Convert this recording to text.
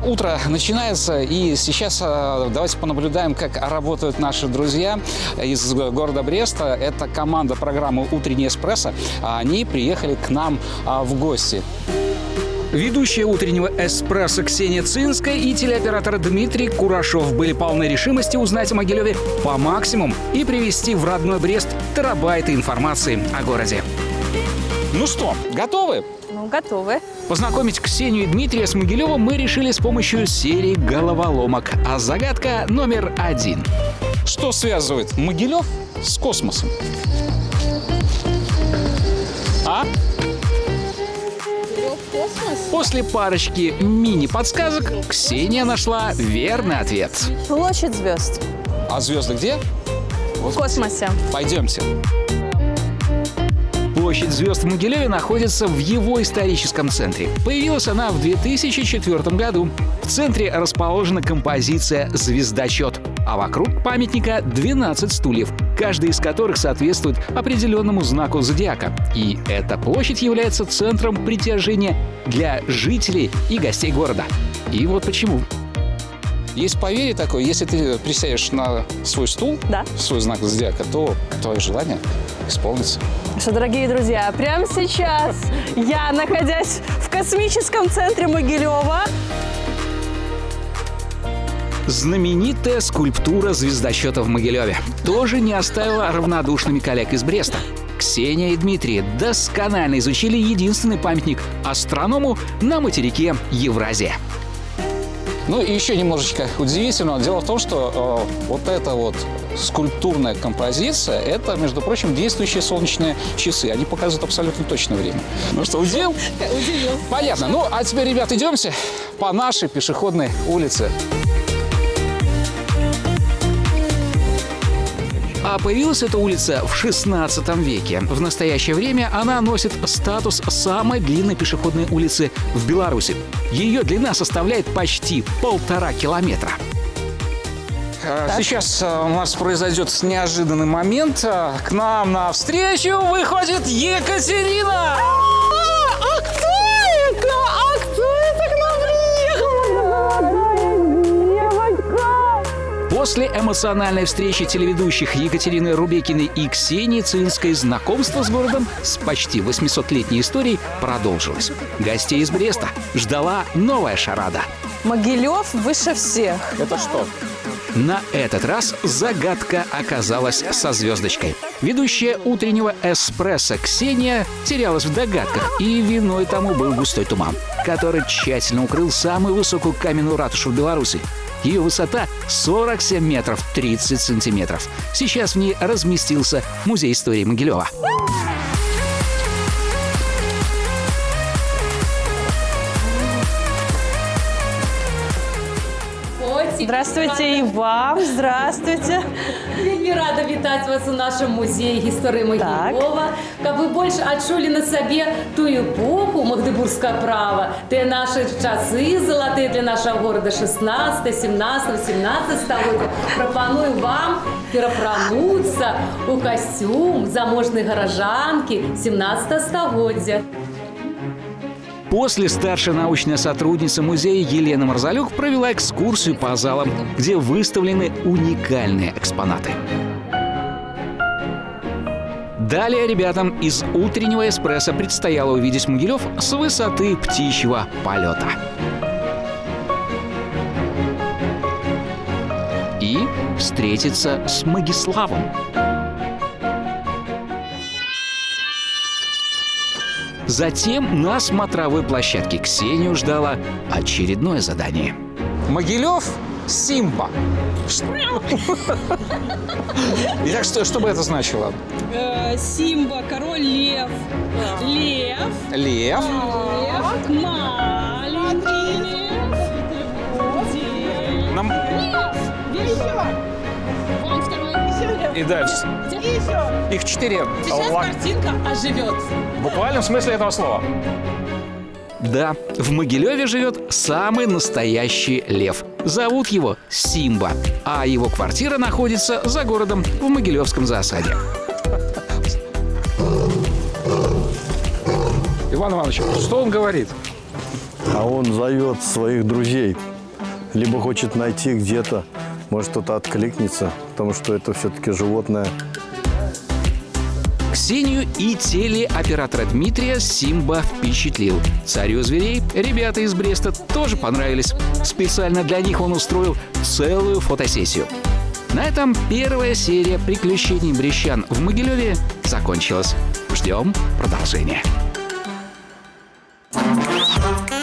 Утро начинается, и сейчас давайте понаблюдаем, как работают наши друзья из города Бреста. Это команда программы «Утренний эспрессо». Они приехали к нам в гости. Ведущая «Утреннего эспрессо» Ксения Цинская и телеоператор Дмитрий Курашов были полны решимости узнать о Могилеве по максимуму и привезти в родной Брест терабайты информации о городе. Ну что, готовы? Ну, готовы. Познакомить Ксению и Дмитрия с Могилевым мы решили с помощью серии головоломок. А загадка номер 1. Что связывает Могилев с космосом? А? Космос? После парочки мини-подсказок Ксения нашла верный ответ. Площадь звезд. А звезды где? В космосе. Пойдемте. Площадь звезд в Могилеве находится в его историческом центре. Появилась она в 2004 году. В центре расположена композиция «Звездочет», а вокруг памятника 12 стульев, каждый из которых соответствует определенному знаку зодиака. И эта площадь является центром притяжения для жителей и гостей города. И вот почему. Есть поверье такое, если ты присядешь на свой стул, Да. свой знак зодиака, то твое желание исполнится. Что, дорогие друзья, прямо сейчас я, находясь в космическом центре Могилева, Знаменитая скульптура звездочета в Могилеве тоже не оставила равнодушными коллег из Бреста. Ксения и Дмитрий досконально изучили единственный памятник астроному на материке Евразия. Ну и еще немножечко удивительно. Дело в том, что вот эта вот скульптурная композиция – это, между прочим, действующие солнечные часы. Они показывают абсолютно точное время. Ну что, удивил? Удивил. Понятно. Ну, а теперь, ребят, идемте по нашей пешеходной улице. А появилась эта улица в 16 веке. В настоящее время она носит статус самой длинной пешеходной улицы в Беларуси. Ее длина составляет почти 1,5 километра. Сейчас у нас произойдет неожиданный момент. К нам навстречу выходит Екатерина! А кто это? А кто это к нам приехал? После эмоциональной встречи телеведущих Екатерины Рубекиной и Ксении Цинской знакомство с городом с почти 800-летней историей продолжилось. Гостей из Бреста ждала новая шарада. Могилев выше всех. Это что? На этот раз загадка оказалась со звездочкой. Ведущая «Утреннего эспрессо» Ксения терялась в догадках, и виной тому был густой туман, который тщательно укрыл самую высокую каменную ратушу в Беларуси. Ее высота 47 метров 30 сантиметров. Сейчас в ней разместился музей истории Могилева. Здравствуйте и вам. Здравствуйте. Вельмі рада вітаць вас у нашем музее гісторыі Могилева. Каб вы больше адчулі на сабе тую эпоху магдебургскага права, тыя наши часы залатыя для нашего города 16, 17, 17 стагоддзя, прапаную вам перапрануцца у касцюм заможнай гаражанкі 17 стагоддзя. После старшая научная сотрудница музея Елена Марзалюк провела экскурсию по залам, где выставлены уникальные экспонаты. Далее ребятам из «Утреннего эспрессо» предстояло увидеть Могилев с высоты птичьего полета. И встретиться с Могиславом. Затем на смотровой площадке Ксению ждало очередное задание. Могилев Симба. Итак, что бы это значило? Симба, король лев. Лев. Лев. Лев. Маленький лев. Нам... Еще. Вон второй. И дальше. Еще. Их 4. Сейчас картинка оживет. В буквальном смысле этого слова. Да, в Могилеве живет самый настоящий лев. Зовут его Симба, а его квартира находится за городом в Могилевском зоосаде. Иван Иванович, что он говорит? А он зовет своих друзей либо хочет найти где-то, может кто-то откликнется, потому что это все-таки животное. Ксению и телеоператора Дмитрия Симба впечатлил. Царю зверей ребята из Бреста тоже понравились. Специально для них он устроил целую фотосессию. На этом первая серия приключений брестян в Могилеве закончилась. Ждем продолжения.